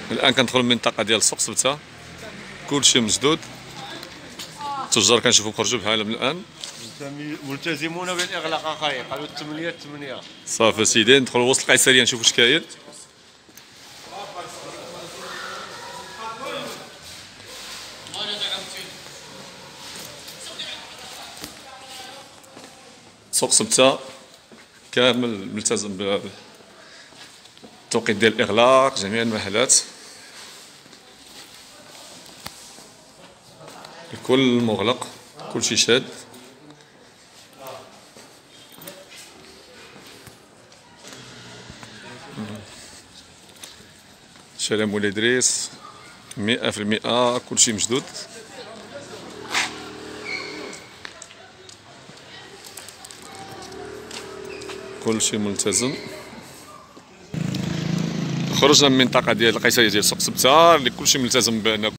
الان كندخلوا المنطقه ديال سوق سبته، كلشي مسدود، التجار كنشوفوا خرجوا بحالهم الان. ملتزمون بالاغلاق اخاي، قالوا 8 صافي سيدي ندخلوا وسط القيصريه نشوفوا اش كاين. سوق سبته كامل ملتزم بالتوقيت ديال الاغلاق، جميع المحلات الكل مغلق، كلشي شاد. شارع مولاي إدريس 100% كلشي مشدود. كلشي ملتزم. خرجنا من المنطقة ديال القيصرية ديال سوق سبته اللي كلشي ملتزم بأن